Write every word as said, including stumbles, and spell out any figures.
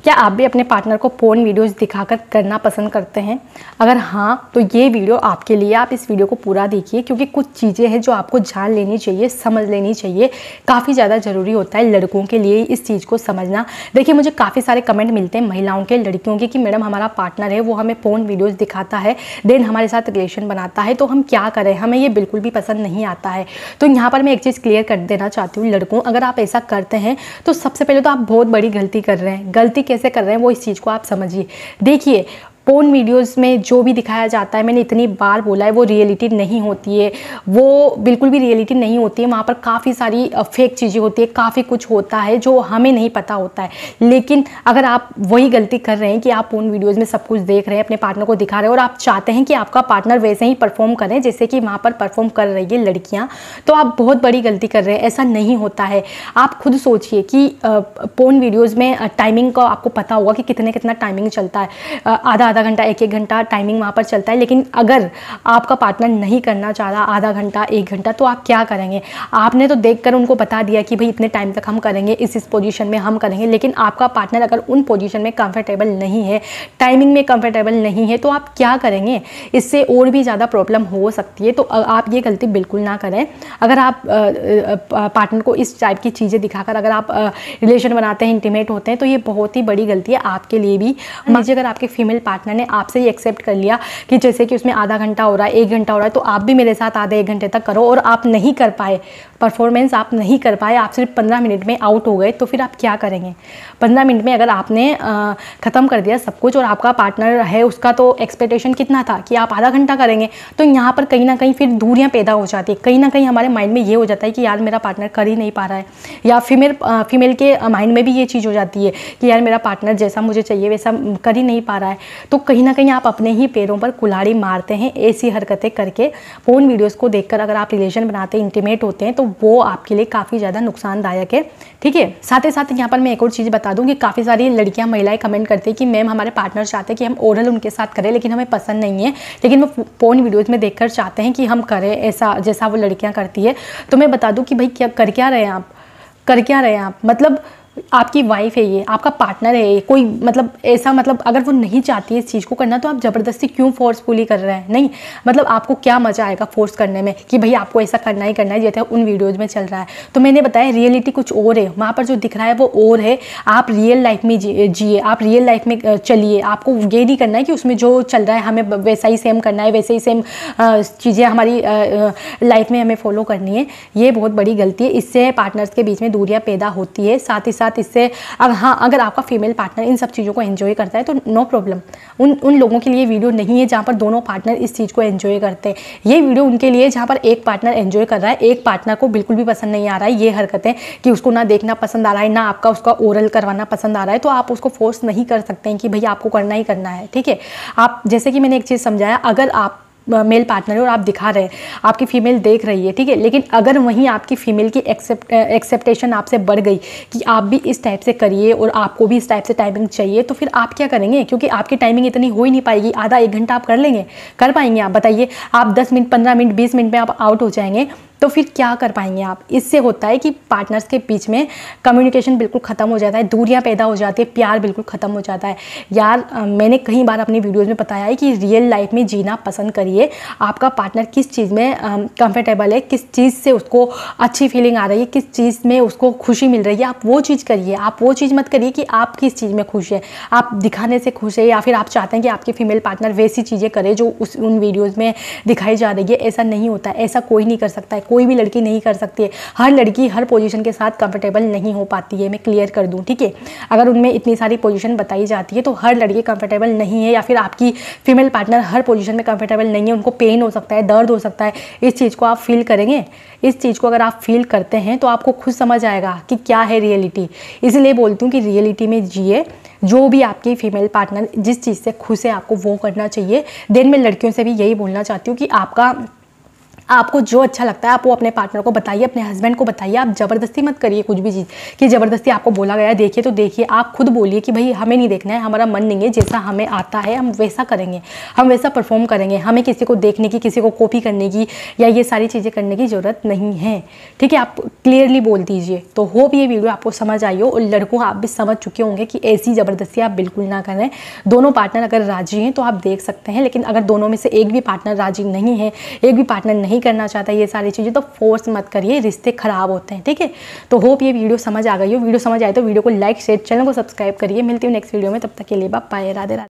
क्या आप भी अपने पार्टनर को पोर्न वीडियोस दिखाकर करना पसंद करते हैं? अगर हाँ तो ये वीडियो आपके लिए। आप इस वीडियो को पूरा देखिए क्योंकि कुछ चीज़ें हैं जो आपको जान लेनी चाहिए, समझ लेनी चाहिए। काफ़ी ज़्यादा ज़रूरी होता है लड़कों के लिए इस चीज़ को समझना। देखिए, मुझे काफ़ी सारे कमेंट मिलते हैं महिलाओं के, लड़कियों के, कि मैडम हमारा पार्टनर है वो हमें पोर्न वीडियोज़ दिखाता है, देन हमारे साथ रिलेशन बनाता है, तो हम क्या करें, हमें ये बिल्कुल भी पसंद नहीं आता है। तो यहाँ पर मैं एक चीज़ क्लियर कर देना चाहती हूँ लड़कों, अगर आप ऐसा करते हैं तो सबसे पहले तो आप बहुत बड़ी गलती कर रहे हैं। गलती कैसे कर रहे हैं वो इस चीज़ को आप समझिए। देखिए, पोर्न वीडियोस में जो भी दिखाया जाता है, मैंने इतनी बार बोला है, वो रियलिटी नहीं होती है, वो बिल्कुल भी रियलिटी नहीं होती है। वहाँ पर काफ़ी सारी फेक चीज़ें होती है, काफ़ी कुछ होता है जो हमें नहीं पता होता है। लेकिन अगर आप वही गलती कर रहे हैं कि आप पोर्न वीडियोज़ में सब कुछ देख रहे हैं, अपने पार्टनर को दिखा रहे हैं और आप चाहते हैं कि आपका पार्टनर वैसे ही परफॉर्म करें जैसे कि वहाँ पर परफॉर्म कर रही है लड़कियाँ, तो आप बहुत बड़ी गलती कर रहे हैं। ऐसा नहीं होता है। आप खुद सोचिए कि पोर्न वीडियोज़ में टाइमिंग का आपको पता होगा कि कितने कितना टाइमिंग चलता है, आधा आधा घंटा, एक एक घंटा टाइमिंग वहाँ पर चलता है। लेकिन अगर आपका पार्टनर नहीं करना चाह रहा आधा घंटा, एक घंटा, तो आप क्या करेंगे? आपने तो देखकर उनको बता दिया कि भाई इतने टाइम तक हम करेंगे, इस इस पोजीशन में हम करेंगे। लेकिन आपका पार्टनर अगर उन पोजीशन में कंफर्टेबल नहीं है, टाइमिंग में कंफर्टेबल नहीं है, तो आप क्या करेंगे? इससे और भी ज़्यादा प्रॉब्लम हो सकती है। तो आप ये गलती बिल्कुल ना करें। अगर आप पार्टनर को इस टाइप की चीज़ें दिखाकर अगर आप रिलेशन बनाते हैं, इंटीमेट होते हैं, तो ये बहुत ही बड़ी गलती है आपके लिए भी। लीजिए, अगर आपके फीमेल पार्टनर ने आपसे ही एक्सेप्ट कर लिया कि जैसे कि उसमें आधा घंटा हो रहा है, एक घंटा हो रहा है, तो आप भी मेरे साथ आधे एक घंटे तक करो, और आप नहीं कर पाए, परफॉर्मेंस आप नहीं कर पाए, आप सिर्फ पंद्रह मिनट में आउट हो गए, तो फिर आप क्या करेंगे? पंद्रह मिनट में अगर आपने ख़त्म कर दिया सब कुछ और आपका पार्टनर है उसका तो एक्सपेक्टेशन कितना था कि आप आधा घंटा करेंगे, तो यहाँ पर कहीं ना कहीं फिर दूरियां पैदा हो जाती है। कहीं ना कहीं हमारे माइंड में ये हो जाता है कि यार मेरा पार्टनर कर ही नहीं पा रहा है, या फीमेल फीमेल के माइंड में भी ये चीज़ हो जाती है कि यार मेरा पार्टनर जैसा मुझे चाहिए वैसा कर ही नहीं पा रहा है। तो कहीं ना कहीं आप अपने ही पैरों पर कुल्हाड़ी मारते हैं ऐसी हरकतें करके। पोर्न वीडियोज़ को देखकर अगर आप रिलेशन बनाते हैं, इंटीमेट होते हैं, तो वो आपके लिए काफ़ी ज़्यादा नुकसानदायक है। ठीक है, साथ ही साथ यहाँ पर मैं एक और चीज़ बता दूँ कि काफ़ी सारी लड़कियाँ, महिलाएं कमेंट करती है कि मैम हमारे पार्टनर चाहते हैं कि हम ओरल उनके साथ करें, लेकिन हमें पसंद नहीं है, लेकिन वो पोर्न वीडियोज़ में देखकर चाहते हैं कि हम करें ऐसा जैसा वो लड़कियाँ करती है। तो मैं बता दूँ कि भाई क्या कर क्या रहे हैं आप, कर क्या रहे हैं आप? मतलब आपकी वाइफ है, ये आपका पार्टनर है, कोई मतलब ऐसा, मतलब अगर वो नहीं चाहती है इस चीज़ को करना, तो आप ज़बरदस्ती क्यों फोर्सफुली कर रहे हैं? नहीं, मतलब आपको क्या मज़ा आएगा फोर्स करने में कि भाई आपको ऐसा करना ही करना है जैसे उन वीडियोज़ में चल रहा है। तो मैंने बताया रियलिटी कुछ और है, वहाँ पर जो दिख रहा है वो और है। आप रियल लाइफ में जिए, आप रियल लाइफ में चलिए। आपको ये नहीं करना है कि उसमें जो चल रहा है हमें वैसा ही सेम करना है, वैसे ही सेम चीज़ें हमारी लाइफ में हमें फॉलो करनी है। ये बहुत बड़ी गलती है। इससे पार्टनर्स के बीच में दूरियाँ पैदा होती है। साथ ही साथ इससे अगर हाँ अगर आपका फीमेल पार्टनर इन सब चीज़ों को एंजॉय करता है तो नो प्रॉब्लम। उन उन लोगों के लिए वीडियो नहीं है जहाँ पर दोनों पार्टनर इस चीज़ को एंजॉय करते हैं। ये वीडियो उनके लिए जहाँ पर एक पार्टनर एंजॉय कर रहा है, एक पार्टनर को बिल्कुल भी पसंद नहीं आ रहा है ये हरकतें, कि उसको ना देखना पसंद आ रहा है, ना आपका उसका ओरल करवाना पसंद आ रहा है, तो आप उसको फोर्स नहीं कर सकते हैं कि भैया आपको करना ही करना है। ठीक है, आप जैसे कि मैंने एक चीज़ समझाया, अगर आप मेल पार्टनर है और आप दिखा रहे हैं, आपकी फीमेल देख रही है, ठीक है, लेकिन अगर वहीं आपकी फीमेल की एक्सेप्ट एक्सेप्टेशन आपसे बढ़ गई कि आप भी इस टाइप से करिए और आपको भी इस टाइप से टाइमिंग चाहिए, तो फिर आप क्या करेंगे? क्योंकि आपकी टाइमिंग इतनी हो ही नहीं पाएगी। आधा एक घंटा आप कर लेंगे, कर पाएंगे आप? बताइए, आप दस मिनट, पंद्रह मिनट, बीस मिनट में आप आउट हो जाएंगे, तो फिर क्या कर पाएंगे आप? इससे होता है कि पार्टनर्स के बीच में कम्युनिकेशन बिल्कुल ख़त्म हो जाता है, दूरियां पैदा हो जाती है, प्यार बिल्कुल ख़त्म हो जाता है। यार मैंने कई बार अपनी वीडियोज़ में बताया है कि रियल लाइफ में जीना पसंद करिए। आपका पार्टनर किस चीज़ में कंफर्टेबल है, किस चीज़ से उसको अच्छी फीलिंग आ रही है, किस चीज़ में उसको खुशी मिल रही है, आप वो चीज़ करिए। आप वो चीज़ मत करिए कि आप किस चीज़ में खुश है, आप दिखाने से खुश है, या फिर आप चाहते हैं कि आपके फीमेल पार्टनर वैसी चीज़ें करे जो उस उन वीडियोज़ में दिखाई जा रही है। ऐसा नहीं होता है, ऐसा कोई नहीं कर सकता है, कोई भी लड़की नहीं कर सकती है। हर लड़की हर पोजीशन के साथ कंफर्टेबल नहीं हो पाती है, मैं क्लियर कर दूं। ठीक है, अगर उनमें इतनी सारी पोजीशन बताई जाती है तो हर लड़की कंफर्टेबल नहीं है, या फिर आपकी फीमेल पार्टनर हर पोजीशन में कंफर्टेबल नहीं है, उनको पेन हो सकता है, दर्द हो सकता है। इस चीज़ को आप फील करेंगे। इस चीज़ को अगर आप फील करते हैं तो आपको खुद समझ आएगा कि क्या है रियलिटी। इसलिए बोलती हूँ कि रियलिटी में जिए। जो भी आपकी फीमेल पार्टनर जिस चीज़ से खुश है आपको वो करना चाहिए। देन मैं लड़कियों से भी यही बोलना चाहती हूँ कि आपका आपको जो अच्छा लगता है आप वो अपने पार्टनर को बताइए, अपने हस्बैंड को बताइए। आप ज़बरदस्ती मत करिए कुछ भी चीज़ कि ज़बरदस्ती आपको बोला गया है देखिए तो देखिए। आप खुद बोलिए कि भाई हमें नहीं देखना है, हमारा मन नहीं है, जैसा हमें आता है हम वैसा करेंगे, हम वैसा परफॉर्म करेंगे। हमें किसी को देखने की, किसी को कॉपी करने की या ये सारी चीज़ें करने की ज़रूरत नहीं है, ठीक है। आप क्लियरली बोल दीजिए। तो होप ये वीडियो आपको समझ आई हो, और लड़कों आप भी समझ चुके होंगे कि ऐसी ज़बरदस्ती आप बिल्कुल ना करें। दोनों पार्टनर अगर राजी हैं तो आप देख सकते हैं, लेकिन अगर दोनों में से एक भी पार्टनर राजी नहीं है, एक भी पार्टनर नहीं करना चाहता ये सारी चीज़ें, तो फोर्स मत करिए, रिश्ते खराब होते हैं, ठीक है। तो होप ये वीडियो समझ आ गई हो। वीडियो समझ आए तो वीडियो को लाइक शेयर, चैनल को सब्सक्राइब करिए। मिलती हूँ नेक्स्ट वीडियो में, तब तक के लिए बाय, राधे राधे।